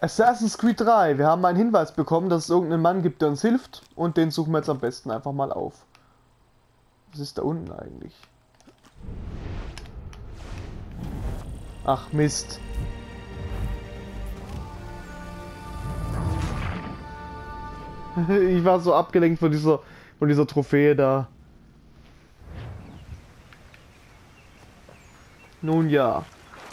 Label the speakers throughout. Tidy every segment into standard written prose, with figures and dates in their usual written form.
Speaker 1: Assassin's Creed 3. Wir haben einen Hinweis bekommen, dass es irgendeinen Mann gibt, der uns hilft. Und den suchen wir jetzt am besten einfach mal auf. Was ist da unten eigentlich? Ach Mist. Ich war so abgelenkt von dieser Trophäe da. Nun ja.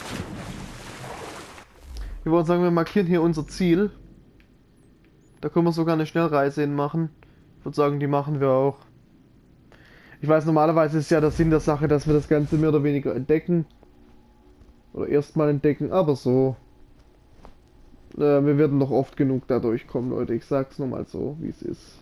Speaker 1: Wir wollen sagen, wir markieren hier unser Ziel. Da können wir sogar eine Schnellreise hin machen. Ich würde sagen, die machen wir auch. Ich weiß, normalerweise ist ja der Sinn der Sache, dass wir das Ganze mehr oder weniger entdecken. Oder erstmal entdecken, aber so. Wir werden noch oft genug da durchkommen, Leute. Ich sag's nur mal so, wie es ist.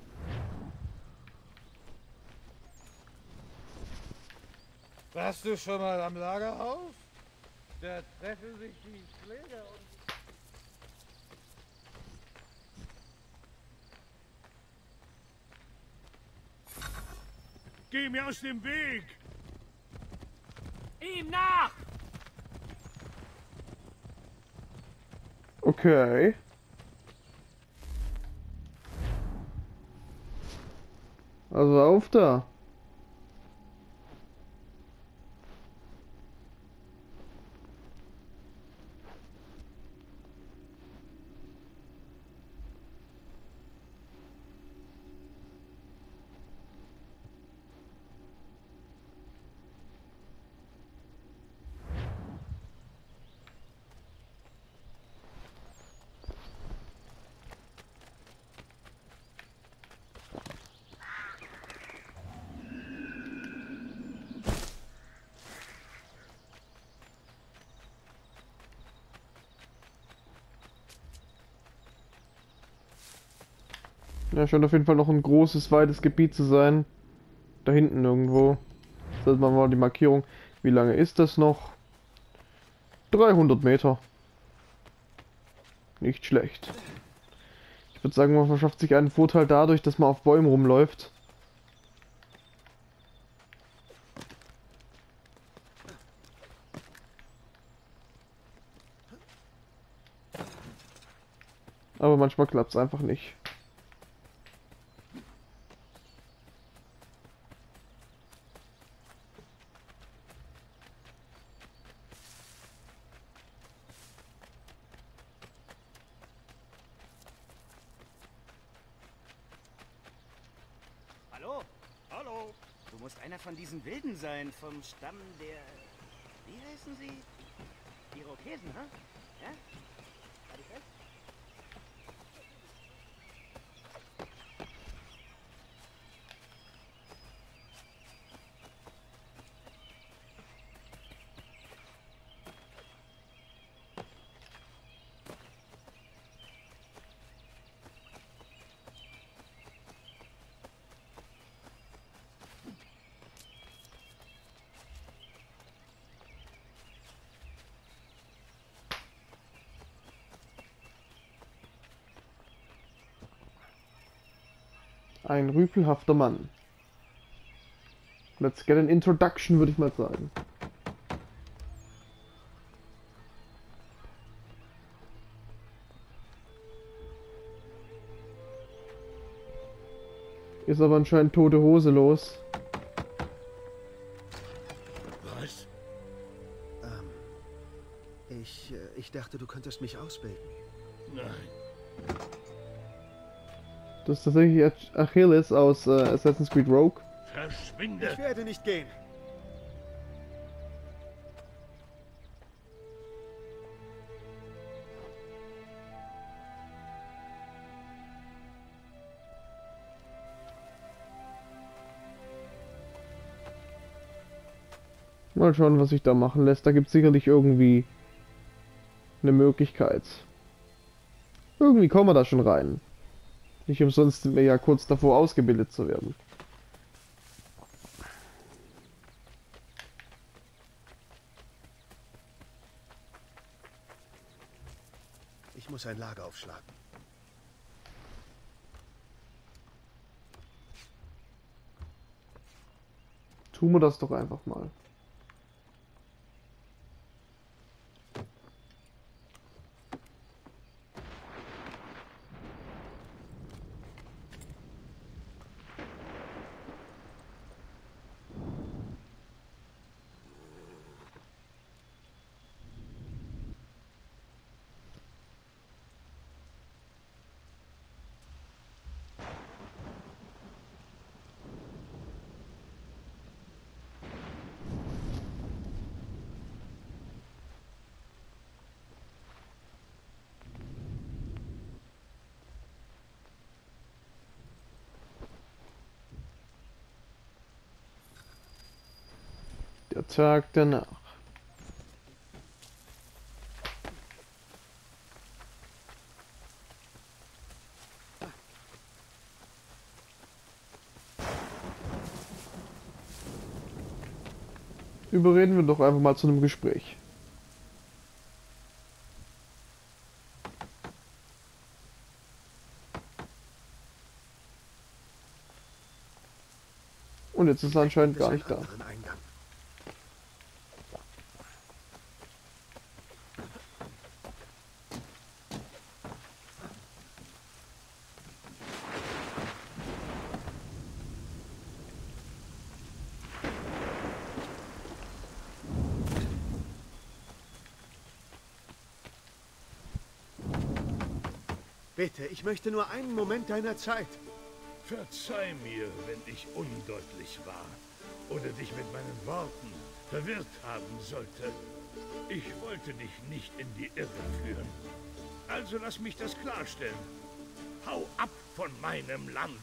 Speaker 2: Warst du schon mal am Lagerhaus? Da treffen sich die Pfleger und... Geh mir aus dem Weg!
Speaker 3: Ihm nach!
Speaker 1: Okay. Also auf da. Ja, scheint auf jeden Fall noch ein großes, weites Gebiet zu sein. Da hinten irgendwo. Das ist mal die Markierung. Wie lange ist das noch? 300 Meter. Nicht schlecht. Ich würde sagen, man verschafft sich einen Vorteil dadurch, dass man auf Bäumen rumläuft. Aber manchmal klappt es einfach nicht.
Speaker 3: Hallo? Hallo? Du musst einer von diesen Wilden sein, vom Stamm der... Wie heißen sie? Irokesen, hä? Ja? War ich recht?
Speaker 1: Ein rüpelhafter Mann. Let's get an introduction, würde ich mal sagen. Ist aber anscheinend tote Hose los.
Speaker 2: Was?
Speaker 4: Ich dachte, du könntest mich ausbilden.
Speaker 2: Nein.
Speaker 1: Das ist tatsächlich Achilles aus Assassin's Creed Rogue.
Speaker 2: Verschwinde!
Speaker 4: Ich werde nicht gehen.
Speaker 1: Mal schauen, was sich da machen lässt. Da gibt es sicherlich irgendwie eine Möglichkeit. Irgendwie kommen wir da schon rein. Nicht umsonst sind wir ja kurz davor, ausgebildet zu werden.
Speaker 4: Ich muss ein Lager aufschlagen.
Speaker 1: Tun wir das doch einfach mal. Tag danach. Überreden wir doch einfach mal zu einem Gespräch. Und jetzt ist er anscheinend gar nicht da.
Speaker 4: Anderen Eingang. Bitte, ich möchte nur einen Moment deiner Zeit.
Speaker 5: Verzeih mir, wenn ich undeutlich war oder dich mit meinen Worten verwirrt haben sollte. Ich wollte dich nicht in die Irre führen. Also lass mich das klarstellen. Hau ab von meinem Land.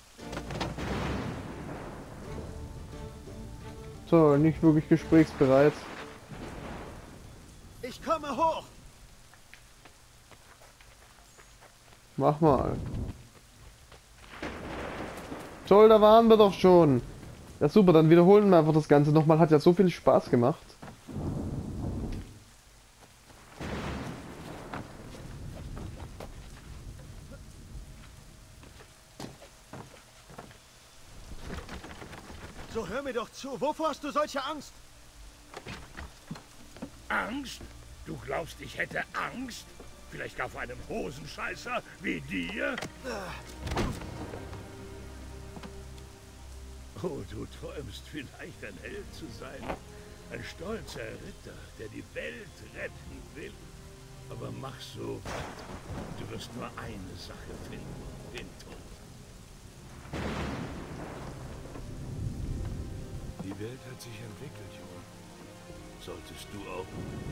Speaker 1: So, nicht wirklich gesprächsbereit.
Speaker 4: Ich komme hoch.
Speaker 1: Mach mal. Toll, da waren wir doch schon. Ja super, dann wiederholen wir einfach das Ganze nochmal. Hat ja so viel Spaß gemacht.
Speaker 4: So, hör mir doch zu. Wovor hast du solche Angst?
Speaker 5: Angst? Du glaubst, ich hätte Angst? Vielleicht gar vor einem Hosenscheißer wie dir? Oh, du träumst vielleicht, ein Held zu sein. Ein stolzer Ritter, der die Welt retten will. Aber mach so weiter. Du wirst nur eine Sache finden, den Tod. Die Welt hat sich entwickelt, Junge. Solltest du auch.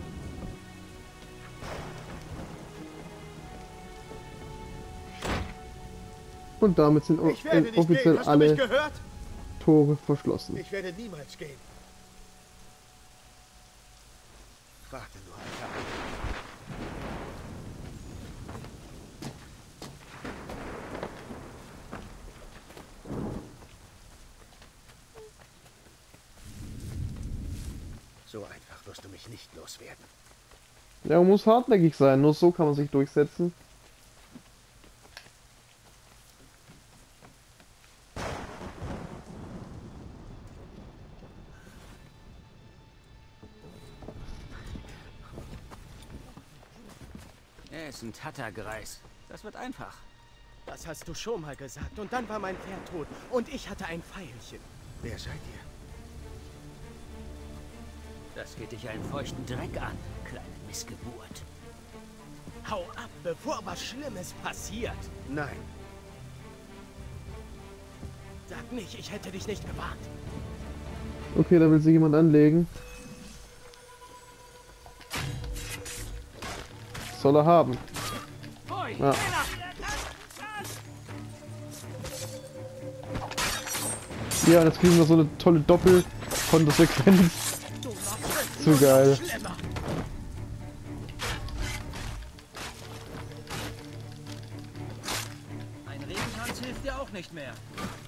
Speaker 1: Und damit sind
Speaker 4: Ich werde nicht
Speaker 1: offiziell
Speaker 4: gehen. Hast du mich
Speaker 1: alle
Speaker 4: gehört?
Speaker 1: Tore verschlossen.
Speaker 4: Ich werde niemals gehen. Warte nur, Alter. So einfach wirst du mich nicht loswerden.
Speaker 1: Ja, man muss hartnäckig sein, nur so kann man sich durchsetzen.
Speaker 3: Er ist ein Tattergreis. Das wird einfach.
Speaker 6: Das hast du schon mal gesagt. Und dann war mein Pferd tot. Und ich hatte ein Pfeilchen.
Speaker 4: Wer seid ihr?
Speaker 3: Das geht dich einen feuchten Dreck an, kleine Missgeburt.
Speaker 6: Hau ab, bevor was Schlimmes passiert.
Speaker 4: Nein.
Speaker 6: Sag nicht, ich hätte dich nicht gewarnt.
Speaker 1: Okay, da will sich jemand anlegen. Soll er haben. Ja. Ja, und jetzt kriegen wir so eine tolle Doppel-Kontersequenz. So geil.
Speaker 7: Ein Regentanz hilft dir auch nicht mehr.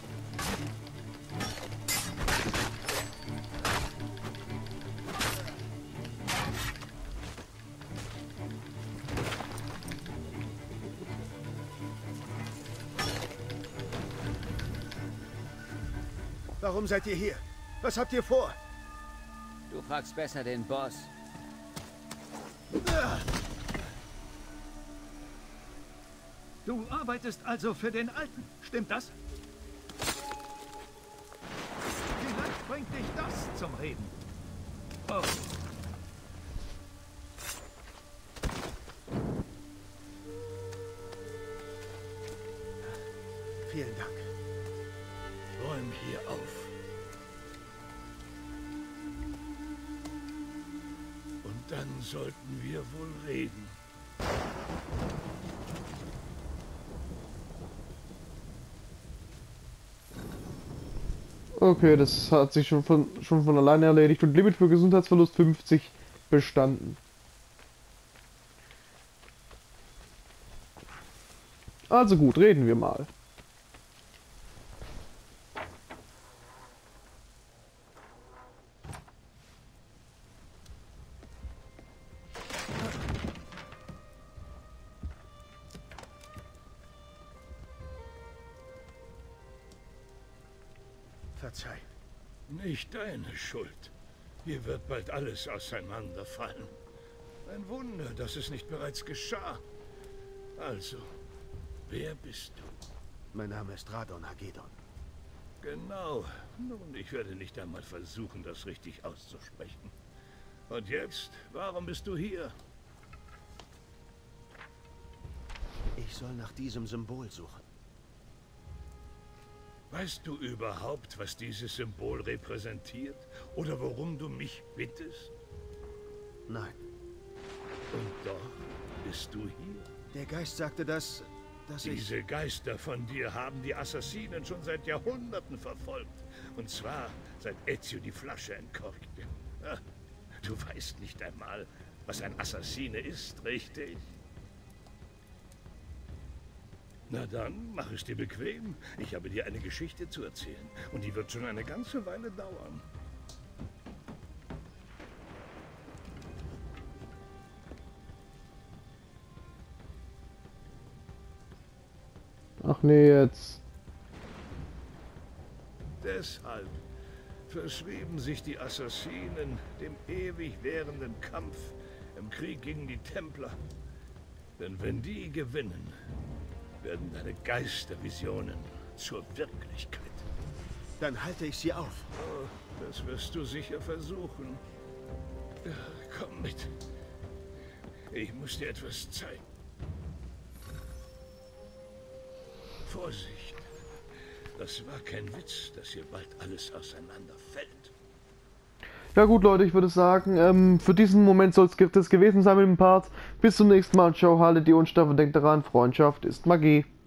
Speaker 4: Warum seid ihr hier? Was habt ihr vor?
Speaker 3: Du fragst besser den Boss.
Speaker 7: Du arbeitest also für den Alten, stimmt das? Vielleicht bringt dich das zum Reden. Oh.
Speaker 4: Vielen Dank.
Speaker 5: Räum hier auf. Und dann sollten wir wohl reden.
Speaker 1: Okay, das hat sich schon von alleine erledigt. Und Limit für Gesundheitsverlust 50 bestanden. Also gut, reden wir mal.
Speaker 4: Verzeih.
Speaker 5: Nicht deine Schuld. Hier wird bald alles auseinanderfallen. Ein Wunder, dass es nicht bereits geschah. Also, wer bist du?
Speaker 4: Mein Name ist Radon Hagedon.
Speaker 5: Genau. Nun, ich werde nicht einmal versuchen, das richtig auszusprechen. Und jetzt, warum bist du hier?
Speaker 4: Ich soll nach diesem Symbol suchen.
Speaker 5: Weißt du überhaupt, was dieses Symbol repräsentiert? Oder worum du mich bittest?
Speaker 4: Nein.
Speaker 5: Und doch bist du hier.
Speaker 4: Der Geist sagte, dass ich...
Speaker 5: Diese Geister von dir haben die Assassinen schon seit Jahrhunderten verfolgt. Und zwar seit Ezio die Flasche entkorkte. Du weißt nicht einmal, was ein Assassine ist, richtig? Na dann, mach es dir bequem. Ich habe dir eine Geschichte zu erzählen. Und die wird schon eine ganze Weile dauern.
Speaker 1: Ach nee, jetzt.
Speaker 5: Deshalb verschrieben sich die Assassinen dem ewig währenden Kampf im Krieg gegen die Templer. Denn wenn die gewinnen, werden deine Geistervisionen zur Wirklichkeit.
Speaker 4: Dann halte ich sie auf.
Speaker 5: Oh, das wirst du sicher versuchen. Ja, komm mit. Ich muss dir etwas zeigen. Vorsicht. Das war kein Witz, dass hier bald alles auseinanderfällt.
Speaker 1: Ja gut, Leute, ich würde sagen, für diesen Moment soll es das gewesen sein mit dem Part. Bis zum nächsten Mal. Ciao, haltet die Unstrafe, denkt daran, Freundschaft ist Magie.